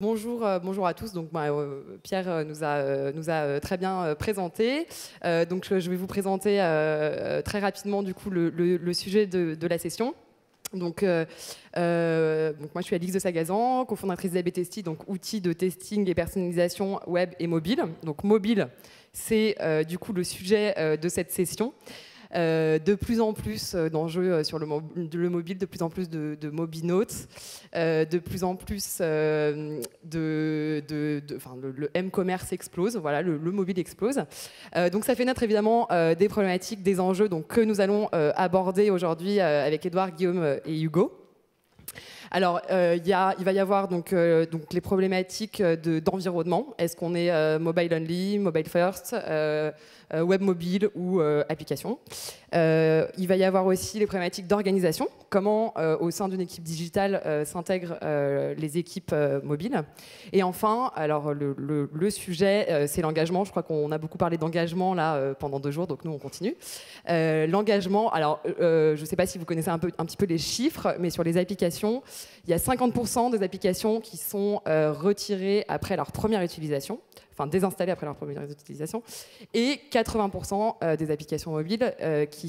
Bonjour à tous. Donc, Pierre nous a très bien présenté. Donc, je vais vous présenter très rapidement du coup le sujet de la session. Donc moi, je suis Alix de Sagazan, cofondatrice d'AB Testy, donc outil de testing et personnalisation web et mobile. Donc mobile, c'est du coup le sujet de cette session. De plus en plus d'enjeux sur le mobile, de plus en plus de mobinotes, de plus en plus le m-commerce explose, voilà, le mobile explose. Donc ça fait naître évidemment des problématiques, des enjeux donc, que nous allons aborder aujourd'hui avec Edouard, Guillaume et Hugo. Alors, il va y avoir donc les problématiques d'environnement. Est-ce qu'on est mobile only, mobile first, web mobile ou application? Il va y avoir aussi les problématiques d'organisation. Comment, au sein d'une équipe digitale, s'intègrent les équipes mobiles. Et enfin, alors le sujet, c'est l'engagement. Je crois qu'on a beaucoup parlé d'engagement là pendant 2 jours, donc nous on continue. L'engagement, alors je ne sais pas si vous connaissez un petit peu les chiffres, mais sur les applications, il y a 50% des applications qui sont retirées après leur première utilisation, enfin désinstallées après leur première utilisation, et 80% des applications mobiles qui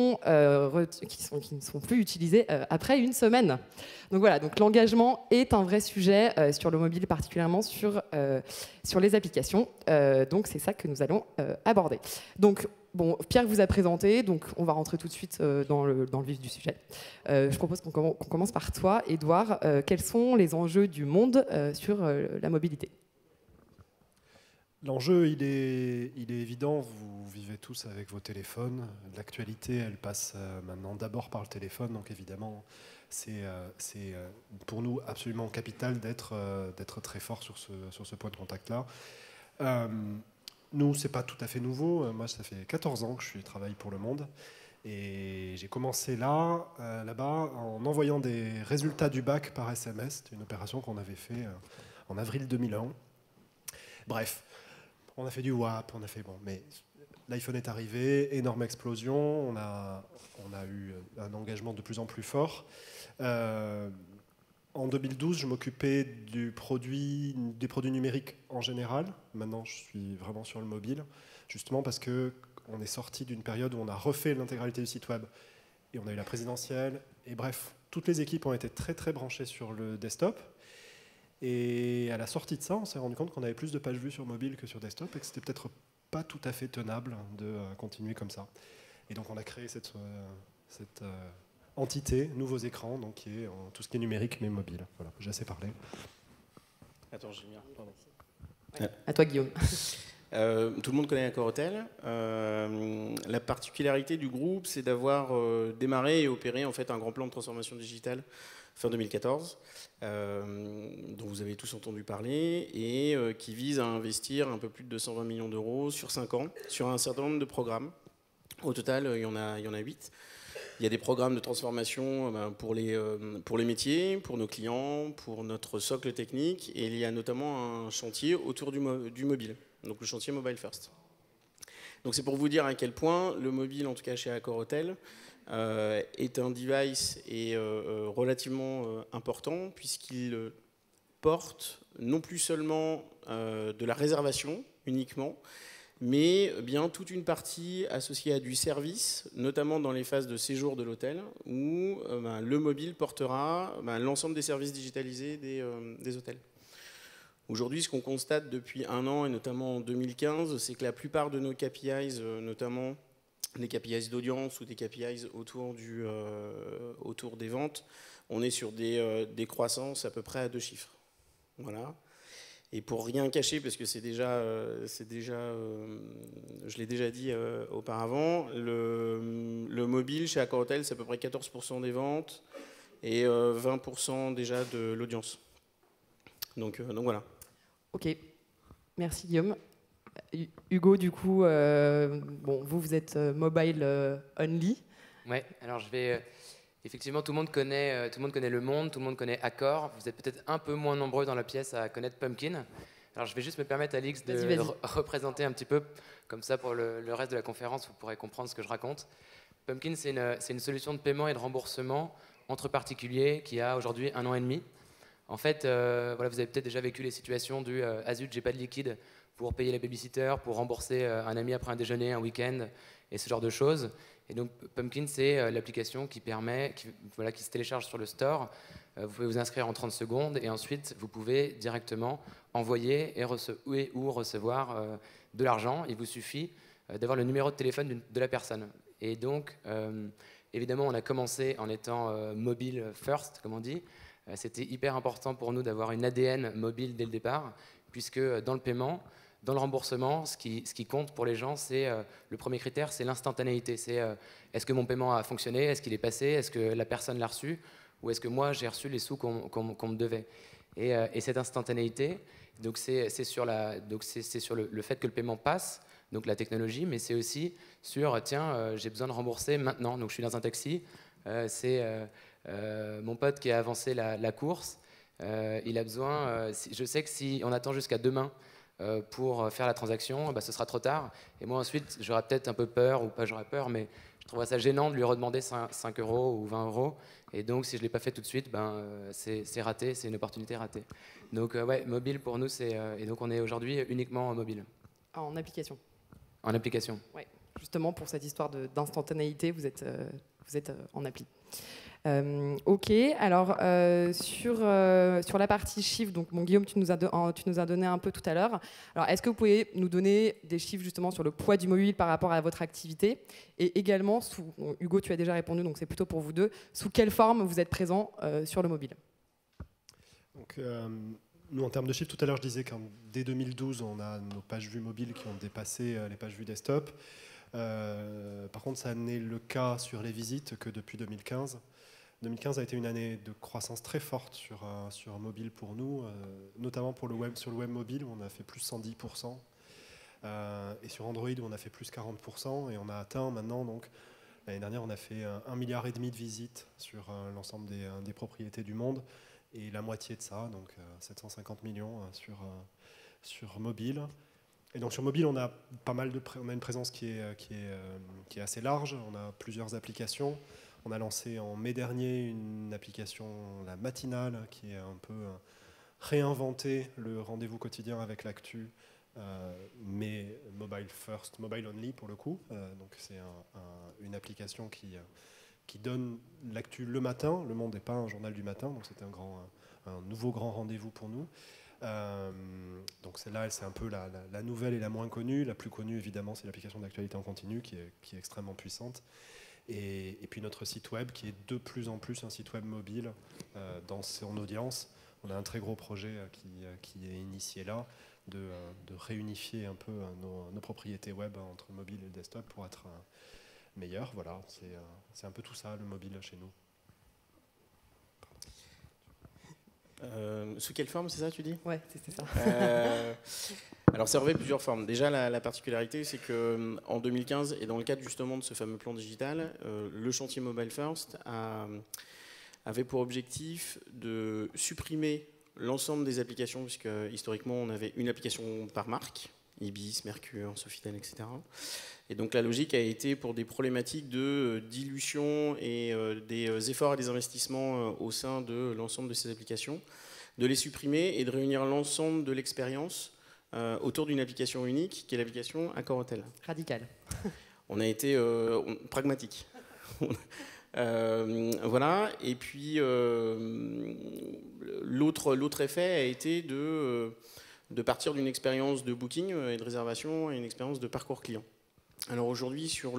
ne sont plus utilisées après 1 semaine. Donc voilà, donc l'engagement est un vrai sujet sur le mobile, particulièrement sur les applications. Donc c'est ça que nous allons aborder. Donc bon, Pierre vous a présenté, donc on va rentrer tout de suite dans le vif du sujet. Je propose qu'on commence par toi, Edouard. Quels sont les enjeux du monde sur la mobilité ? L'enjeu, il est évident, vous vivez tous avec vos téléphones. L'actualité, elle passe maintenant d'abord par le téléphone, donc évidemment, c'est pour nous absolument capital d'être très fort sur ce point de contact-là. Nous, c'est pas tout à fait nouveau. Moi, ça fait 14 ans que je travaille pour Le Monde. Et j'ai commencé là-bas, en envoyant des résultats du bac par SMS. C'était une opération qu'on avait fait en avril 2001. Bref. On a fait du WAP, mais l'iPhone est arrivé, énorme explosion, on a eu un engagement de plus en plus fort. En 2012, je m'occupais des produits numériques en général. Maintenant, je suis vraiment sur le mobile, justement parce qu'on est sorti d'une période où on a refait l'intégralité du site web et on a eu la présidentielle. Et bref, toutes les équipes ont été très très branchées sur le desktop. Et à la sortie de ça, on s'est rendu compte qu'on avait plus de pages vues sur mobile que sur desktop et que c'était peut-être pas tout à fait tenable de continuer comme ça. Et donc on a créé cette entité, nouveaux écrans, donc qui est tout ce qui est numérique mais mobile. Voilà, j'ai assez parlé. Attends, j'ai mis pardon. À toi, Guillaume. Tout le monde connaît Accor-Hotel. La particularité du groupe, c'est d'avoir démarré et opéré en fait un grand plan de transformation digitale fin 2014, dont vous avez tous entendu parler, et qui vise à investir un peu plus de 220 millions d'euros sur 5 ans, sur un certain nombre de programmes. Au total, il y en a 8. Il y a des programmes de transformation pour les métiers, pour nos clients, pour notre socle technique, et il y a notamment un chantier autour du mobile, donc le chantier Mobile First. Donc c'est pour vous dire à quel point le mobile, en tout cas chez Accor-Hotel, est un device relativement important, puisqu'il porte non plus seulement de la réservation uniquement, mais bien toute une partie associée à du service, notamment dans les phases de séjour de l'hôtel, où le mobile portera l'ensemble des services digitalisés des hôtels. Aujourd'hui, ce qu'on constate depuis 1 an, et notamment en 2015, c'est que la plupart de nos KPIs, notamment des KPIs d'audience ou des KPIs autour des ventes, on est sur des croissances à peu près à 2 chiffres. Voilà. Et pour rien cacher, parce que je l'ai déjà dit auparavant, le mobile chez Accor-Hotel, c'est à peu près 14% des ventes et 20% déjà de l'audience. Donc voilà. Ok, merci Guillaume. Hugo, du coup, vous êtes mobile only. Ouais, alors je vais... effectivement, tout le monde connaît Le Monde, tout le monde connaît Accor. Vous êtes peut-être un peu moins nombreux dans la pièce à connaître Pumpkin. Alors je vais juste me permettre, Alix, de représenter un petit peu, comme ça pour le reste de la conférence, vous pourrez comprendre ce que je raconte. Pumpkin, c'est une solution de paiement et de remboursement entre particuliers qui a aujourd'hui 1 an et demi. En fait, voilà, vous avez peut-être déjà vécu les situations du « ah zut, j'ai pas de liquide pour payer la babysitter, pour rembourser un ami après un déjeuner, un week-end » et ce genre de choses. Et donc Pumpkin, c'est l'application qui permet, qui se télécharge sur le store. Vous pouvez vous inscrire en 30 secondes et ensuite vous pouvez directement envoyer ou recevoir de l'argent. Il vous suffit d'avoir le numéro de téléphone de la personne. Et donc, évidemment, on a commencé en étant mobile first, comme on dit. C'était hyper important pour nous d'avoir une ADN mobile dès le départ, puisque dans le paiement, dans le remboursement, ce qui compte pour les gens, c'est le premier critère, c'est l'instantanéité. C'est est-ce que mon paiement a fonctionné, est-ce qu'il est passé, est-ce que la personne l'a reçu, ou est-ce que moi j'ai reçu les sous qu'on me devait. Et cette instantanéité, donc c'est sur le fait que le paiement passe, donc la technologie, mais c'est aussi sur tiens, j'ai besoin de rembourser maintenant. Donc je suis dans un taxi, c'est mon pote qui a avancé la course, il a besoin. Je sais que si on attend jusqu'à demain pour faire la transaction, ce sera trop tard. Et moi ensuite, j'aurais peut-être un peu peur, ou pas j'aurais peur, mais je trouverais ça gênant de lui redemander 5 euros ou 20 euros. Et donc si je ne l'ai pas fait tout de suite, c'est raté, c'est une opportunité ratée. Donc ouais, mobile pour nous, et donc on est aujourd'hui uniquement en mobile. En application. En application. Ouais. Justement pour cette histoire d'instantanéité, vous êtes en appli. Ok, alors sur la partie chiffres, donc Guillaume, tu nous as donné un peu tout à l'heure. Alors est-ce que vous pouvez nous donner des chiffres justement sur le poids du mobile par rapport à votre activité, et également, Hugo, tu as déjà répondu, donc c'est plutôt pour vous deux, sous quelle forme vous êtes présent sur le mobile? Donc, nous, en termes de chiffres, tout à l'heure, je disais qu'en dès 2012, on a nos pages vues mobiles qui ont dépassé les pages vues desktop. Par contre, ça n'est le cas sur les visites que depuis 2015. 2015 a été une année de croissance très forte sur mobile pour nous, notamment sur le web mobile où on a fait plus 110%, et sur Android où on a fait plus 40%, et on a atteint maintenant, donc l'année dernière, on a fait 1,5 milliard de visites sur l'ensemble des propriétés du monde, et la moitié de ça, donc 750 millions sur mobile. Et donc sur mobile, on a on a une présence qui est assez large. On a plusieurs applications. On a lancé en mai dernier une application, la matinale, qui est un peu réinventé le rendez-vous quotidien avec l'actu, mais mobile first, mobile only pour le coup. Donc c'est une application qui donne l'actu le matin. Le Monde n'est pas un journal du matin, donc c'était un nouveau grand rendez-vous pour nous. Donc celle-là, c'est un peu la nouvelle et la moins connue. La plus connue, évidemment, c'est l'application d'actualité en continu qui est extrêmement puissante. Et puis notre site web qui est de plus en plus un site web mobile dans son audience. On a un très gros projet qui est initié là, de réunifier un peu nos propriétés web entre le mobile et le desktop pour être meilleur. Voilà, c'est un peu tout ça, le mobile chez nous. Sous quelle forme, c'est ça, tu dis? Ouais, c'est ça. Alors, ça revêt plusieurs formes. Déjà, la particularité, c'est qu'en 2015, et dans le cadre justement de ce fameux plan digital, le chantier Mobile First avait pour objectif de supprimer l'ensemble des applications, puisque historiquement, on avait une application par marque, Ibis, Mercure, Sofitel, etc. Et donc la logique a été, pour des problématiques de dilution et des efforts et des investissements au sein de l'ensemble de ces applications, de les supprimer et de réunir l'ensemble de l'expérience autour d'une application unique, qui est l'application Accor Hotel. Radical. On a été pragmatique. Voilà. Et puis l'autre effet a été de partir d'une expérience de booking et de réservation à une expérience de parcours client. Alors aujourd'hui, sur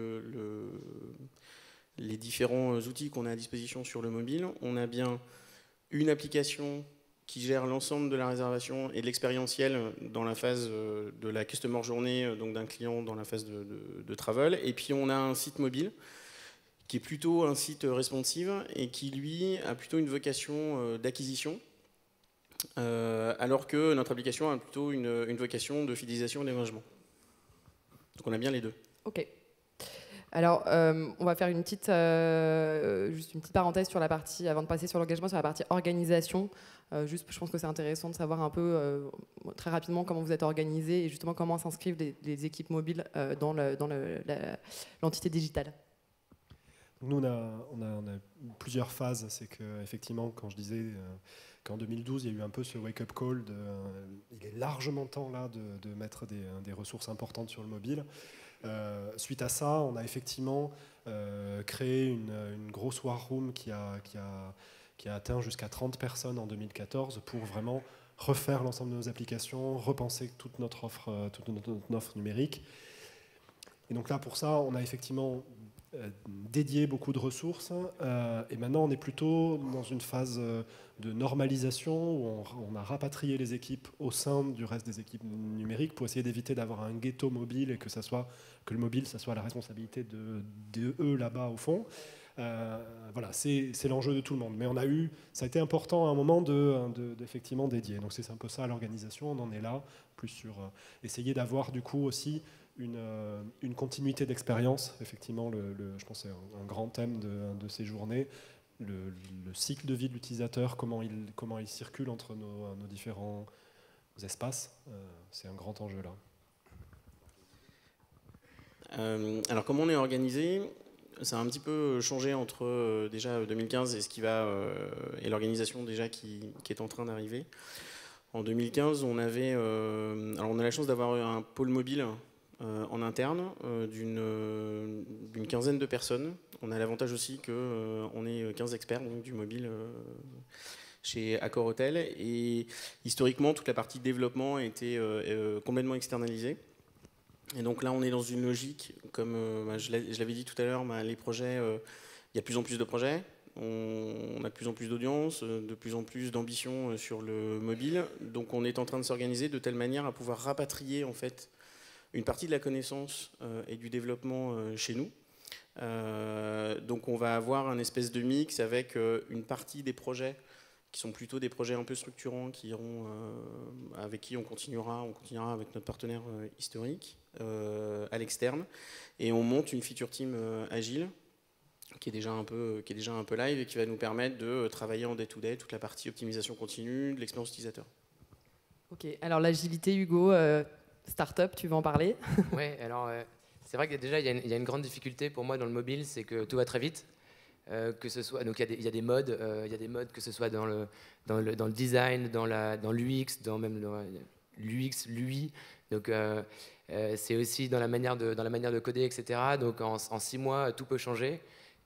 les différents outils qu'on a à disposition sur le mobile, on a bien une application qui gère l'ensemble de la réservation et de l'expérientiel dans la phase de la customer journée, donc d'un client dans la phase de travel. Et puis on a un site mobile qui est plutôt un site responsive et qui, lui, a plutôt une vocation d'acquisition, alors que notre application a plutôt une vocation de fidélisation et d'hébergement. Donc on a bien les deux. Ok. Alors, on va faire juste une petite parenthèse sur la partie, avant de passer sur l'engagement, sur la partie organisation. Juste, je pense que c'est intéressant de savoir un peu, très rapidement, comment vous êtes organisé et justement comment s'inscrivent les équipes mobiles dans l'entité digitale. Nous, on a plusieurs phases. C'est qu'effectivement, quand je disais qu'en 2012, il y a eu un peu ce wake-up call. Il est largement temps là de mettre des ressources importantes sur le mobile. Suite à ça, on a effectivement créé une grosse war room qui a atteint jusqu'à 30 personnes en 2014 pour vraiment refaire l'ensemble de nos applications, repenser toute notre offre numérique. Et donc là, pour ça, on a effectivement dédié beaucoup de ressources. Et maintenant, on est plutôt dans une phase de normalisation où on a rapatrié les équipes au sein du reste des équipes numériques pour essayer d'éviter d'avoir un ghetto mobile et que le mobile, ça soit la responsabilité de eux là-bas au fond. Voilà, c'est l'enjeu de tout le monde. Mais ça a été important à un moment d'effectivement dédier. Donc c'est un peu ça l'organisation. On en est là, plus sur essayer d'avoir du coup aussi une continuité d'expérience. Effectivement, je pense que c'est un grand thème de ces journées. Le cycle de vie de l'utilisateur, comment il circule entre nos différents espaces, c'est un grand enjeu là. Alors comment on est organisé ? Ça a un petit peu changé entre déjà 2015 et et l'organisation déjà qui est en train d'arriver. En 2015, on a la chance d'avoir un pôle mobile en interne d'une quinzaine de personnes. On a l'avantage aussi qu'on est 15 experts donc, du mobile chez Accor Hotel. Et historiquement, toute la partie développement a été complètement externalisée. Et donc là, on est dans une logique, comme je l'avais dit tout à l'heure, les projets, il y a de plus en plus de projets, on a de plus en plus d'audience, de plus en plus d'ambition sur le mobile. Donc on est en train de s'organiser de telle manière à pouvoir rapatrier en fait une partie de la connaissance et du développement chez nous. Donc on va avoir un espèce de mix avec une partie des projets qui sont plutôt des projets un peu structurants avec qui on continuera avec notre partenaire historique à l'externe, et on monte une feature team agile qui est déjà un peu live et qui va nous permettre de travailler en day-to-day toute la partie optimisation continue de l'expérience utilisateur. Ok, alors l'agilité, Hugo, startup, tu veux en parler? Oui, alors c'est vrai que déjà il y a une grande difficulté pour moi dans le mobile, c'est que tout va très vite. Que ce soit, donc il y a des modes, que ce soit dans le design, dans l'UX, dans même l'UX, l'UI. Donc c'est aussi dans la manière de coder, etc. Donc en 6 mois, tout peut changer.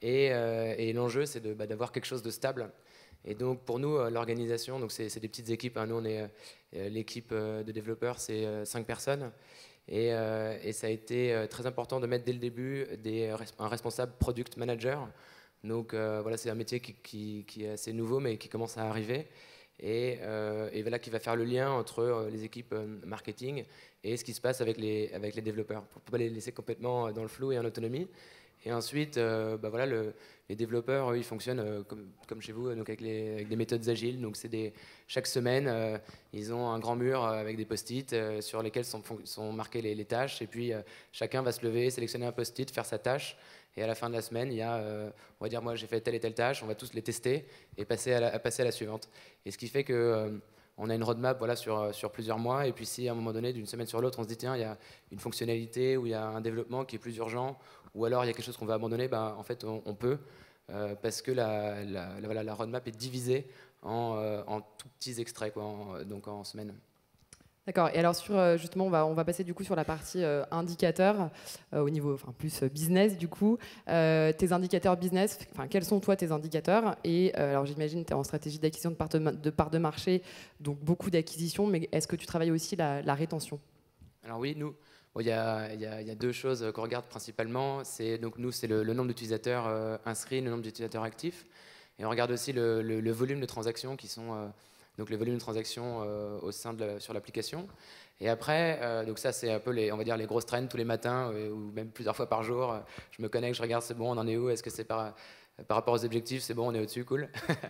Et l'enjeu, c'est d'avoir quelque chose de stable. Et donc pour nous, l'organisation, donc c'est des petites équipes. Hein. Nous, on est l'équipe de développeurs, c'est 5 personnes. Et ça a été très important de mettre dès le début un responsable product manager. Donc voilà, c'est un métier qui est assez nouveau, mais qui commence à arriver. Et voilà, qui va faire le lien entre les équipes marketing et ce qui se passe avec les développeurs, pour ne pas les laisser complètement dans le flou et en autonomie. Et ensuite, voilà, les développeurs, eux, ils fonctionnent comme chez vous, donc avec des méthodes agiles. Donc chaque semaine, ils ont un grand mur avec des post-it sur lesquels sont marquées les tâches. Et puis, chacun va se lever, sélectionner un post-it, faire sa tâche. Et à la fin de la semaine, il y a, on va dire, moi j'ai fait telle et telle tâche, on va tous les tester et passer à la suivante. Et ce qui fait que on a une roadmap voilà, sur plusieurs mois. Et puis si à un moment donné, d'une semaine sur l'autre, on se dit tiens, il y a une fonctionnalité ou il y a un développement qui est plus urgent, ou alors il y a quelque chose qu'on va abandonner, en fait on peut, parce que la roadmap est divisée en tout petits extraits, donc en semaines. D'accord. Et alors justement, on va passer du coup sur la partie indicateurs au niveau, plus business du coup. Tes indicateurs business, quels sont toi tes indicateurs? Et alors j'imagine que tu es en stratégie d'acquisition de part de marché, donc beaucoup d'acquisitions, mais est-ce que tu travailles aussi la rétention? Alors oui, nous, il y a 2 choses qu'on regarde principalement. Donc nous, c'est le nombre d'utilisateurs inscrits, le nombre d'utilisateurs actifs, et on regarde aussi le volume de transactions qui sont donc le volume de transactions au sein sur l'application. Et après, donc ça c'est un peu on va dire les grosses trends tous les matins ou même plusieurs fois par jour. Je me connecte, je regarde, c'est bon, on en est où? Est-ce que c'est par rapport aux objectifs? C'est bon, on est au-dessus, cool.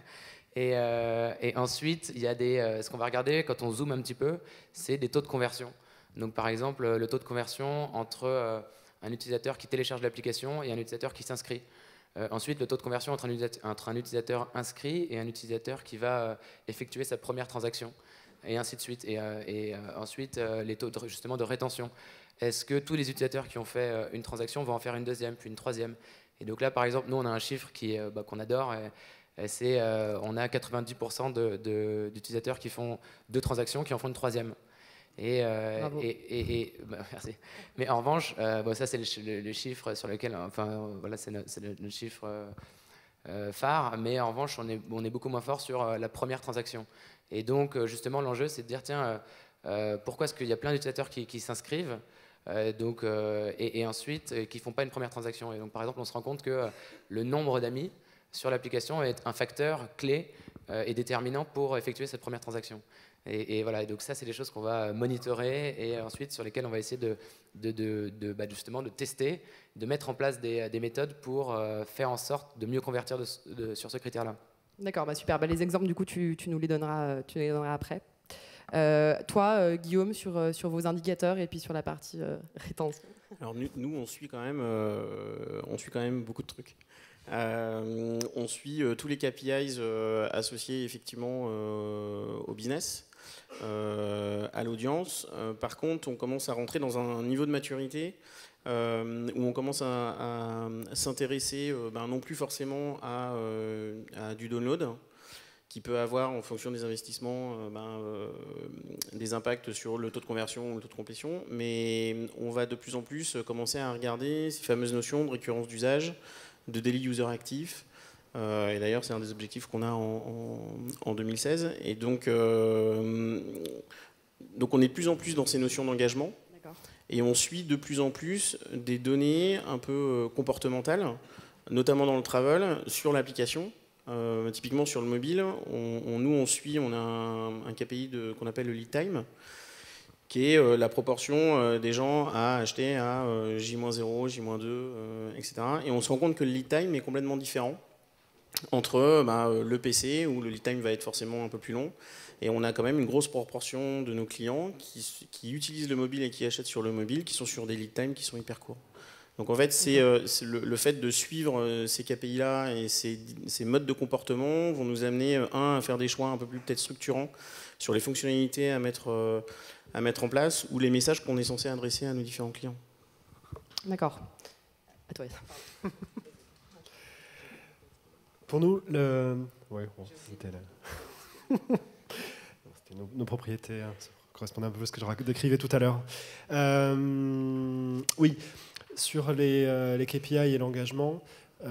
Et ensuite, il y a ce qu'on va regarder quand on zoome un petit peu, c'est des taux de conversion. Donc par exemple, le taux de conversion entre un utilisateur qui télécharge l'application et un utilisateur qui s'inscrit. Ensuite, le taux de conversion entre un utilisateur inscrit et un utilisateur qui va effectuer sa première transaction, et ainsi de suite. Et ensuite, les taux justement de rétention. Est-ce que tous les utilisateurs qui ont fait une transaction vont en faire une deuxième, puis une troisième? Et donc là, par exemple, nous, on a un chiffre qu'on adore. On a 90% d'utilisateurs qui font 2 transactions, qui en font une 3e. Merci. Mais en revanche, ça c'est le chiffre sur lequel, voilà, c'est le chiffre phare, mais en revanche, on est beaucoup moins fort sur la première transaction. Et donc, justement, l'enjeu, c'est de dire, tiens, pourquoi est-ce qu'il y a plein d'utilisateurs qui s'inscrivent et ensuite qui ne font pas une première transaction. Et donc, par exemple, on se rend compte que le nombre d'amis sur l'application est un facteur clé et déterminant pour effectuer cette première transaction. Et voilà, et donc ça, c'est des choses qu'on va monitorer et ensuite sur lesquelles on va essayer justement de tester, de mettre en place des méthodes pour faire en sorte de mieux convertir sur ce critère-là. D'accord, super. Les exemples, du coup, tu nous les donneras après. Toi, Guillaume, sur vos indicateurs et puis sur la partie rétention. Alors nous, on suit quand même beaucoup de trucs. On suit tous les KPIs associés effectivement au business, à l'audience. Par contre, on commence à rentrer dans un niveau de maturité où on commence à s'intéresser non plus forcément à du download, qui peut avoir, en fonction des investissements, des impacts sur le taux de conversion ou le taux de complétion, mais on va de plus en plus commencer à regarder ces fameuses notions de récurrence d'usage, de daily user actif, et d'ailleurs c'est un des objectifs qu'on a en 2016, et donc on est de plus en plus dans ces notions d'engagement, et on suit de plus en plus des données un peu comportementales, notamment dans le travel, sur l'application. Typiquement sur le mobile, on a un KPI qu'on appelle le lead time, qui est la proportion des gens à acheter à J-0, J-2, etc. Et on se rend compte que le lead time est complètement différent entre le PC, où le lead time va être forcément un peu plus long, et on a quand même une grosse proportion de nos clients qui utilisent le mobile et qui achètent sur le mobile, qui sont sur des lead times qui sont hyper courts. Donc en fait, c'est le fait de suivre ces KPI-là et ces modes de comportement vont nous amener, à faire des choix un peu plus peut-être structurants sur les fonctionnalités à mettre en place ou les messages qu'on est censé adresser à nos différents clients. D'accord. À toi. Pour nous, c'était nos propriétés, hein, ça correspondait un peu à ce que je décrivais tout à l'heure. Oui. Sur les KPI et l'engagement,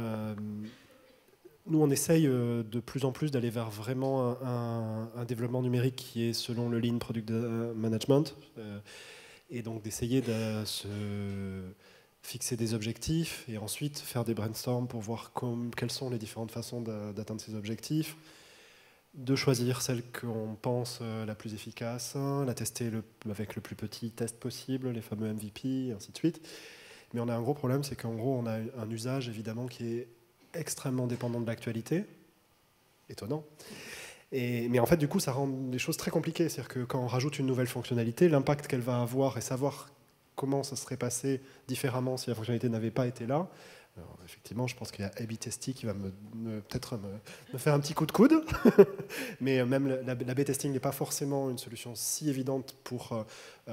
nous on essaye de plus en plus d'aller vers vraiment un développement numérique qui est selon le Lean Product Management, et donc d'essayer de se fixer des objectifs et ensuite faire des brainstorms pour voir quelles sont les différentes façons d'atteindre ces objectifs, de choisir celle qu'on pense la plus efficace, la tester avec le plus petit test possible, les fameux MVP, et ainsi de suite. Mais on a un gros problème, c'est qu'en gros, on a un usage évidemment qui est extrêmement dépendant de l'actualité. Étonnant. Mais en fait, du coup, ça rend les choses très compliquées. C'est-à-dire que quand on rajoute une nouvelle fonctionnalité, l'impact qu'elle va avoir et savoir comment ça serait passé différemment si la fonctionnalité n'avait pas été là. Alors, effectivement, je pense qu'il y a A/B testing qui va peut-être me faire un petit coup de coude. Mais même l'A/B testing n'est pas forcément une solution si évidente pour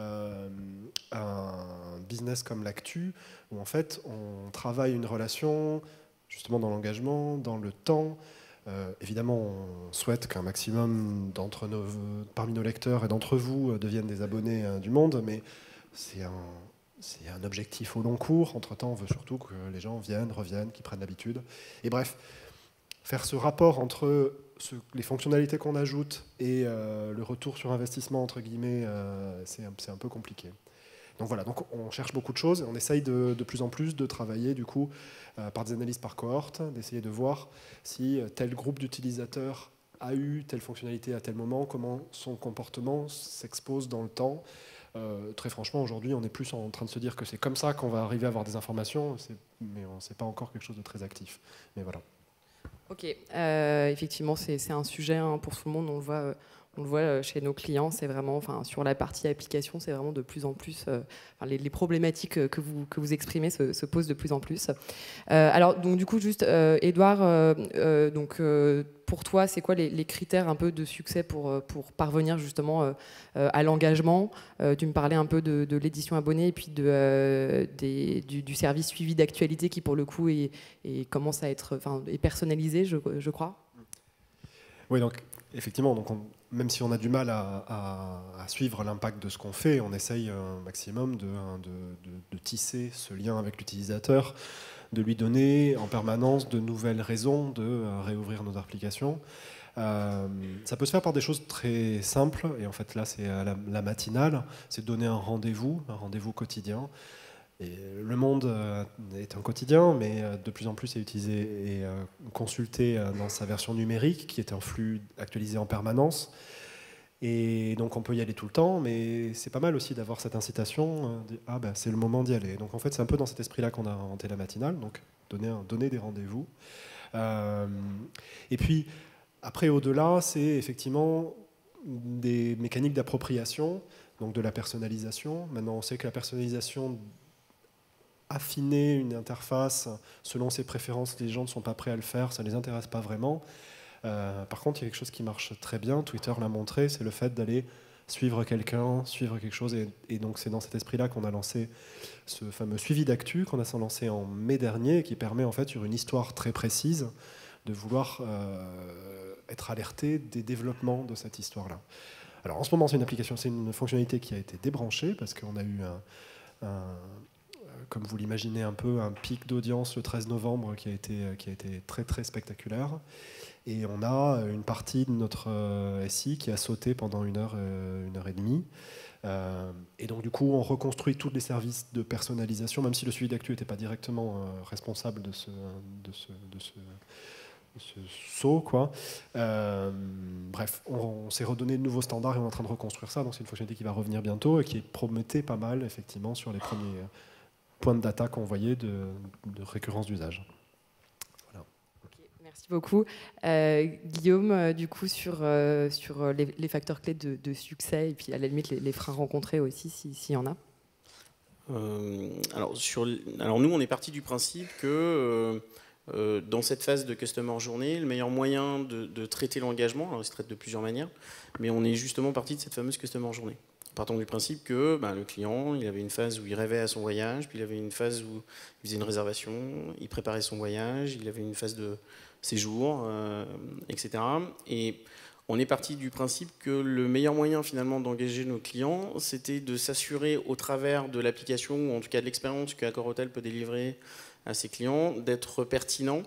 un business comme l'actu, où en fait on travaille une relation justement dans l'engagement, dans le temps. Évidemment, on souhaite qu'un maximum parmi nos lecteurs et d'entre vous deviennent des abonnés du Monde, mais c'est un objectif au long cours. Entre-temps, on veut surtout que les gens reviennent, qu'ils prennent l'habitude. Et bref, faire ce rapport entre les fonctionnalités qu'on ajoute et le retour sur investissement, entre guillemets, c'est un peu compliqué. Donc voilà, donc on cherche beaucoup de choses. On essaye de plus en plus de travailler du coup par des analyses par cohorte, d'essayer de voir si tel groupe d'utilisateurs a eu telle fonctionnalité à tel moment, comment son comportement s'expose dans le temps. Très franchement, aujourd'hui, on est plus en train de se dire que c'est comme ça qu'on va arriver à avoir des informations, mais on ne sait pas encore quelque chose de très actif. Mais voilà. Ok, effectivement, c'est un sujet pour tout le monde. On le voit chez nos clients. C'est vraiment, sur la partie application, c'est vraiment de plus en plus. Les problématiques que vous exprimez se posent de plus en plus. Alors, donc du coup, juste, Edouard, pour toi, c'est quoi les critères un peu de succès pour parvenir justement à l'engagement? Tu me parlais un peu de l'édition abonnée et puis du service suivi d'actualité qui, pour le coup, commence à être est personnalisé, je crois. Oui, donc effectivement, donc même si on a du mal à suivre l'impact de ce qu'on fait, on essaye un maximum de tisser ce lien avec l'utilisateur, de lui donner en permanence de nouvelles raisons de réouvrir nos applications. Ça peut se faire par des choses très simples, et en fait là c'est la matinale, c'est de donner un rendez-vous quotidien. Et le monde est un quotidien, mais de plus en plus est utilisé et consulté dans sa version numérique, qui est un flux actualisé en permanence. Et donc on peut y aller tout le temps, mais c'est pas mal aussi d'avoir cette incitation, c'est le moment d'y aller. Donc en fait c'est un peu dans cet esprit-là qu'on a inventé la matinale, donc donner des rendez-vous. Et puis après au-delà, c'est effectivement des mécaniques d'appropriation, donc de la personnalisation. Maintenant on sait que la personnalisation, affiner une interface selon ses préférences, les gens ne sont pas prêts à le faire, ça ne les intéresse pas vraiment. Par contre, il y a quelque chose qui marche très bien, Twitter l'a montré, c'est le fait d'aller suivre quelqu'un, suivre quelque chose. Et donc c'est dans cet esprit-là qu'on a lancé ce fameux suivi d'actu qu'on a lancé en mai dernier, qui permet en fait, sur une histoire très précise, de vouloir être alerté des développements de cette histoire-là. Alors en ce moment, c'est une fonctionnalité qui a été débranchée, parce qu'on a eu comme vous l'imaginez un peu, un pic d'audience le 13 novembre qui a été très très spectaculaire. Et on a une partie de notre SI qui a sauté pendant une heure et demie. Et donc du coup, on reconstruit tous les services de personnalisation, même si le suivi d'actu n'était pas directement responsable de ce saut, quoi. Bref, on s'est redonné de nouveaux standards et on est en train de reconstruire ça. Donc c'est une fonctionnalité qui va revenir bientôt et qui promettait pas mal, effectivement, sur les premiers points de data qu'on voyait de récurrence d'usage. Voilà. Okay, merci beaucoup. Guillaume, du coup, sur les facteurs clés de succès et puis à la limite les freins rencontrés aussi, s'il y en a. Alors nous, on est parti du principe que dans cette phase de Customer Journey, le meilleur moyen de traiter l'engagement, alors il se traite de plusieurs manières, mais on est justement parti de cette fameuse Customer Journey. Partons du principe que le client, il avait une phase où il rêvait à son voyage, puis il avait une phase où il faisait une réservation, il préparait son voyage, il avait une phase de séjour, etc. Et on est parti du principe que le meilleur moyen finalement d'engager nos clients, c'était de s'assurer au travers de l'application, ou en tout cas de l'expérience que Accor Hotel peut délivrer à ses clients, d'être pertinent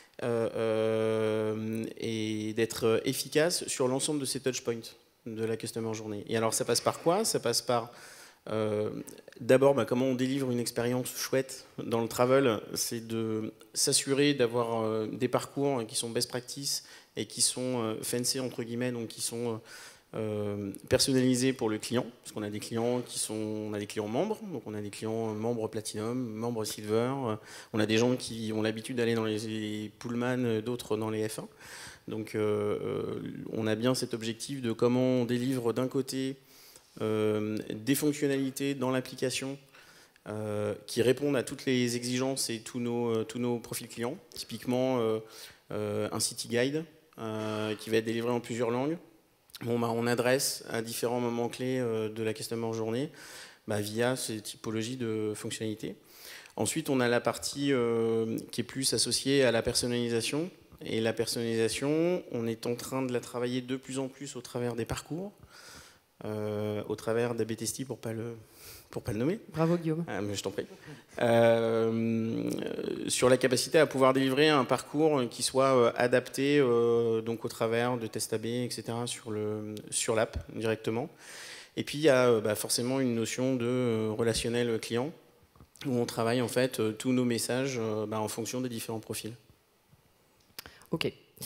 et d'être efficace sur l'ensemble de ces touchpoints de la Customer Journey. Et alors ça passe par quoi? Ça passe par d'abord comment on délivre une expérience chouette dans le travel, c'est de s'assurer d'avoir des parcours qui sont best practice et qui sont fancy entre guillemets, donc qui sont personnalisés pour le client, parce qu'on a des clients on a des clients membres, donc on a des clients membres Platinum, membres Silver, on a des gens qui ont l'habitude d'aller dans les Pullman, d'autres dans les F1. Donc on a bien cet objectif de comment on délivre d'un côté des fonctionnalités dans l'application qui répondent à toutes les exigences et tous nos profils clients. Typiquement un city guide qui va être délivré en plusieurs langues. On adresse à différents moments clés de la Customer Journey via ces typologies de fonctionnalités. Ensuite, on a la partie qui est plus associée à la personnalisation. Et la personnalisation, on est en train de la travailler de plus en plus au travers des parcours, au travers d'A/B testing pour pas le nommer. Bravo Guillaume. Mais je t'en prie. Sur la capacité à pouvoir délivrer un parcours qui soit adapté donc au travers de tests A/B, etc. sur l'app directement. Et puis il y a forcément une notion de relationnel client où on travaille en fait tous nos messages en fonction des différents profils. Ok.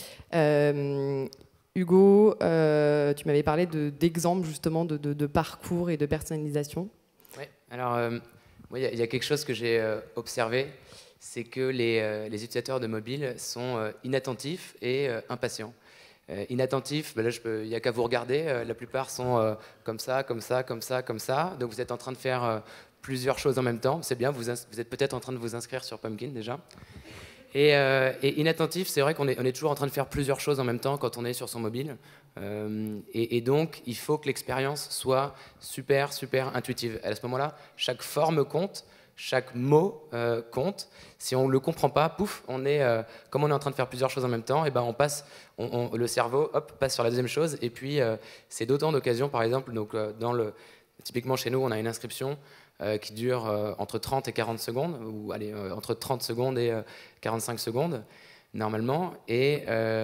Hugo, tu m'avais parlé d'exemples justement de parcours et de personnalisation. Oui, alors il y a quelque chose que j'ai observé, c'est que les utilisateurs de mobile sont inattentifs et impatients. Inattentifs, il n'y a qu'à vous regarder, la plupart sont comme ça, comme ça, comme ça, comme ça. Donc vous êtes en train de faire plusieurs choses en même temps. C'est bien, vous êtes peut-être en train de vous inscrire sur Pumpkin déjà. Et inattentif, c'est vrai qu'on est toujours en train de faire plusieurs choses en même temps quand on est sur son mobile. Et donc, il faut que l'expérience soit super, super intuitive. Et à ce moment-là, chaque forme compte. chaque mot compte. Si on ne le comprend pas, pouf, comme on est en train de faire plusieurs choses en même temps, et ben le cerveau passe sur la deuxième chose. Et puis, c'est d'autant d'occasions, par exemple, donc, typiquement chez nous, on a une inscription qui dure entre 30 et 40 secondes, ou allez, entre 30 secondes et 45 secondes, normalement. Et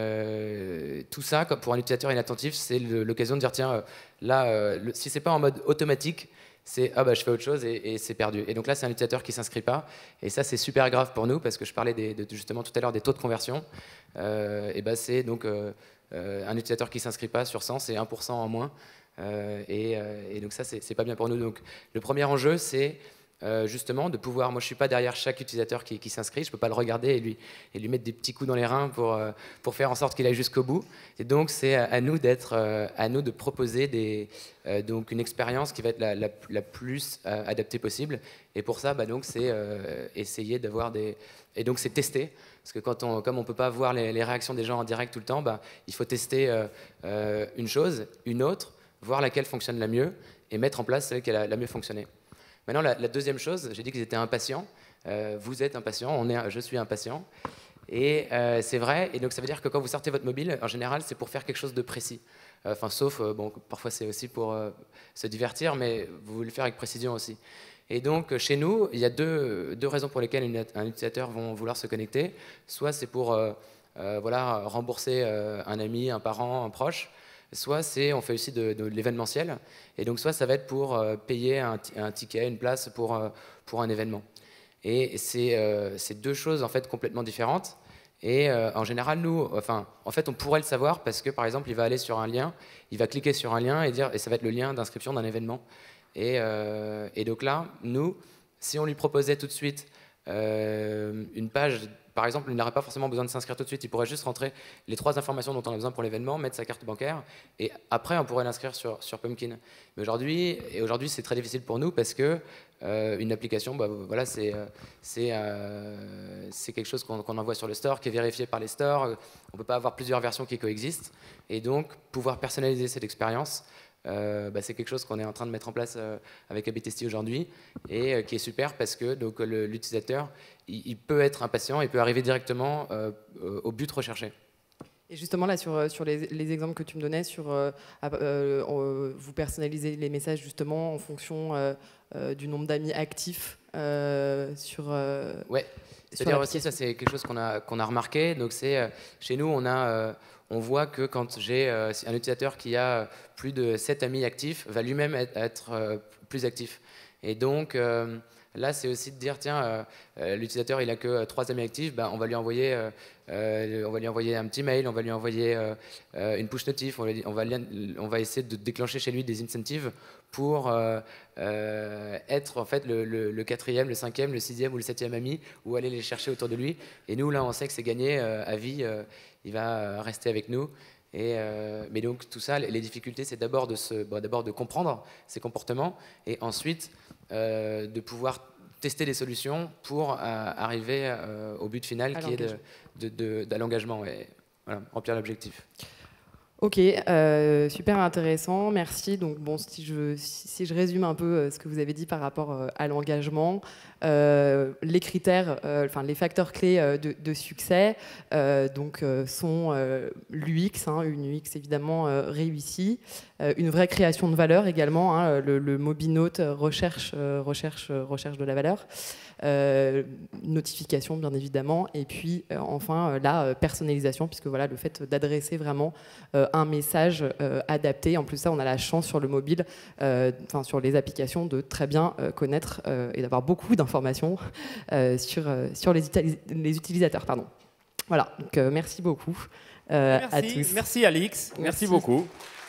tout ça, pour un utilisateur inattentif, c'est l'occasion de dire, tiens, là, si ce n'est pas en mode automatique, c'est je fais autre chose et c'est perdu. Et donc là, c'est un utilisateur qui ne s'inscrit pas. Et ça, c'est super grave pour nous, parce que je parlais justement tout à l'heure des taux de conversion. C'est donc un utilisateur qui ne s'inscrit pas sur 100, c'est 1% en moins. Et donc ça, c'est pas bien pour nous. Donc le premier enjeu, c'est justement de pouvoir, moi je suis pas derrière chaque utilisateur qui s'inscrit, je peux pas le regarder et lui mettre des petits coups dans les reins pour faire en sorte qu'il aille jusqu'au bout. Et donc c'est à nous de proposer donc une expérience qui va être la plus adaptée possible. Et pour ça, donc c'est essayer d'avoir et donc c'est tester. Parce que comme on ne peut pas voir les réactions des gens en direct tout le temps, il faut tester une chose, une autre, voir laquelle fonctionne la mieux et mettre en place celle qui a la mieux fonctionné. Maintenant, la deuxième chose, j'ai dit qu'ils étaient impatients. Vous êtes impatients, je suis impatient. Et c'est vrai, et donc ça veut dire que quand vous sortez votre mobile, en général, c'est pour faire quelque chose de précis. Sauf, parfois c'est aussi pour se divertir, mais vous voulez le faire avec précision aussi. Et donc, chez nous, il y a deux raisons pour lesquelles un utilisateur va vouloir se connecter. Soit c'est pour rembourser un ami, un parent, un proche. Soit on fait aussi de l'événementiel. Et donc, soit ça va être pour payer un ticket, une place pour un événement. Et c'est deux choses en fait complètement différentes. Et en général, nous, en fait, on pourrait le savoir parce que, par exemple, il va aller sur un lien, il va cliquer sur un lien et ça va être le lien d'inscription d'un événement. Et donc là, nous, si on lui proposait tout de suite une page, par exemple, il n'aurait pas forcément besoin de s'inscrire tout de suite, il pourrait juste rentrer les 3 informations dont on a besoin pour l'événement, mettre sa carte bancaire, et après, on pourrait l'inscrire sur Pumpkin. Mais aujourd'hui, c'est très difficile pour nous parce que une application, c'est quelque chose qu'on envoie sur le store, qui est vérifié par les stores. On ne peut pas avoir plusieurs versions qui coexistent. Et donc, pouvoir personnaliser cette expérience, c'est quelque chose qu'on est en train de mettre en place avec ABTST aujourd'hui et qui est super parce que l'utilisateur il peut être impatient, il peut arriver directement au but recherché. Et justement là sur les exemples que tu me donnais, vous personnalisez les messages justement en fonction du nombre d'amis actifs sur. Ouais. C'est-à-dire aussi ça c'est quelque chose qu'on a remarqué. Donc chez nous on voit que quand j'ai un utilisateur qui a plus de 7 amis actifs, va lui-même être plus actif. Et donc, là, c'est aussi de dire, tiens, l'utilisateur, il n'a que 3 amis actifs, on va lui envoyer un petit mail, on va lui envoyer une push notif, on va essayer de déclencher chez lui des incentives pour être en fait le 4e, le 5e, le 6e ou le 7e ami, ou aller les chercher autour de lui. Et nous, là, on sait que c'est gagné à vie. Il va rester avec nous. Mais donc tout ça, les difficultés, c'est d'abord de comprendre ces comportements et ensuite de pouvoir tester des solutions pour arriver au but final qui est de l'engagement et remplir l'objectif. Ok, super intéressant, merci. Donc bon, si je résume un peu ce que vous avez dit par rapport à l'engagement, les critères, les facteurs clés de succès sont l'UX, une UX évidemment réussie, une vraie création de valeur également, le MobiNote recherche de la valeur, notification bien évidemment, et puis enfin la personnalisation, puisque voilà le fait d'adresser vraiment un message adapté. En plus ça, on a la chance sur le mobile, sur les applications, de très bien connaître et d'avoir beaucoup d'informations sur les utilisateurs. Pardon. Voilà, donc merci beaucoup à tous. Merci Alix, merci beaucoup.